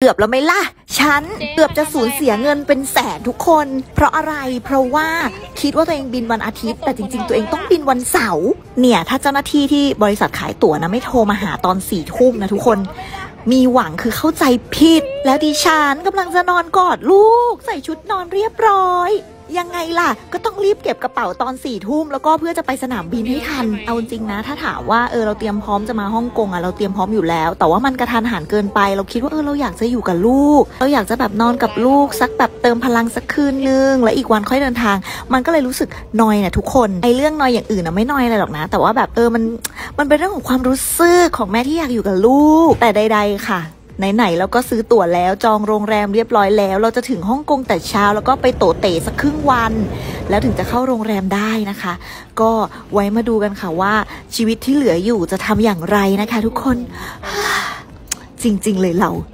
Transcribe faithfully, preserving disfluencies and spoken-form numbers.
เกือบแล้วไหมล่ะฉันเกือบจะสูญเสียเงินเป็นแสนทุกคนเพราะอะไรเพราะว่าคิดว่าตัวเองบินวันอาทิตย์แต่จริงๆตัวเองต้องบินวันเสาร์เนี่ยถ้าเจ้าหน้าที่ที่บริษัทขายตั๋วนะไม่โทรมาหาตอนสี่ทุ่มนะทุกคนมีหวังคือเข้าใจผิดแล้วดิฉันกำลังจะนอนกอดลูกใส่ชุดนอนเรียบร้อยยังไงล่ะก็ต้องรีบเก็บกระเป๋าตอนสี่ทุ่มแล้วก็เพื่อจะไปสนามบินให้ทันเอาจริงนะถ้าถามว่าเออเราเตรียมพร้อมจะมาฮ่องกงอ่ะเราเตรียมพร้อมอยู่แล้วแต่ว่ามันกระทันหันเกินไปเราคิดว่าเออเราอยากจะอยู่กับลูกเราอยากจะแบบนอนกับลูกสักแบบเติมพลังสักคืนนึงแล้วอีกวันค่อยเดินทางมันก็เลยรู้สึกนอยนะทุกคนไอ้เรื่องนอยอย่างอื่นนะไม่นอยอะไรหรอกนะแต่ว่าแบบเออมันมันเป็นเรื่องของความรู้สึกของแม่ที่อยากอยู่กับลูกแต่ใดๆค่ะไหนๆเราก็ซื้อตั๋วแล้วจองโรงแรมเรียบร้อยแล้วเราจะถึงฮ่องกงแต่เช้าแล้วก็ไปโตเต๋สักครึ่งวันแล้วถึงจะเข้าโรงแรมได้นะคะก็ไว้มาดูกันค่ะว่าชีวิตที่เหลืออยู่จะทำอย่างไรนะคะทุกคนจริงๆเลยเรา